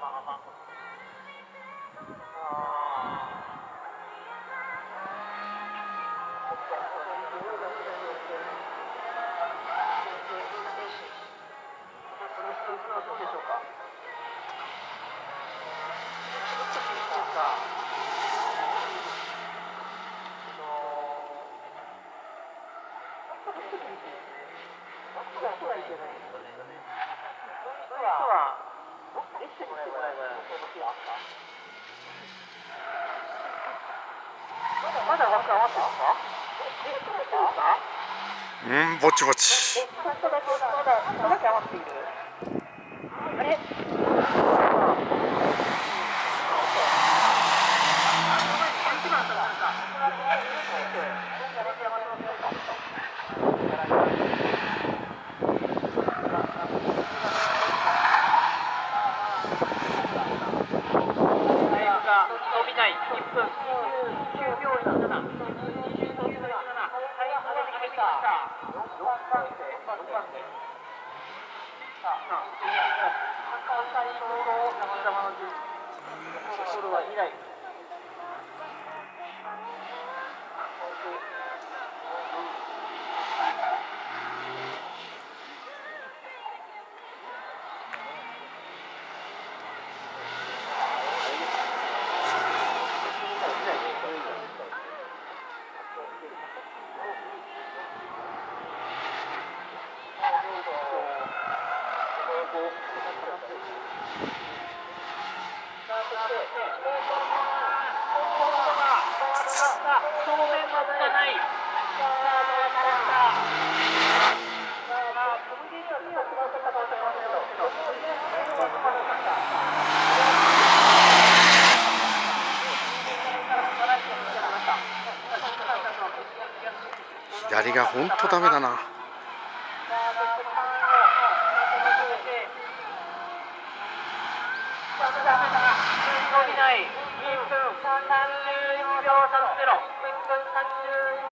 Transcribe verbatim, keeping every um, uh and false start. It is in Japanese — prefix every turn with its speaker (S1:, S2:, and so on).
S1: まだわかってますか？
S2: うん、ぼちぼち。
S1: ちょっとだけまだちょっとだけ余っている。あれ？伸びないいっぷんにじゅうきゅうびょうなな、にじゅうきゅうびょうなな、タイムが決めました。よんばん手、よんばん手。さあ、高最初と山田の順。残るはにだい。正面はつかない。
S2: 左が本当ダメだな。
S1: 伸びない。いっぷんさんじゅうにびょうさんじゅう。いっぷんさんじゅう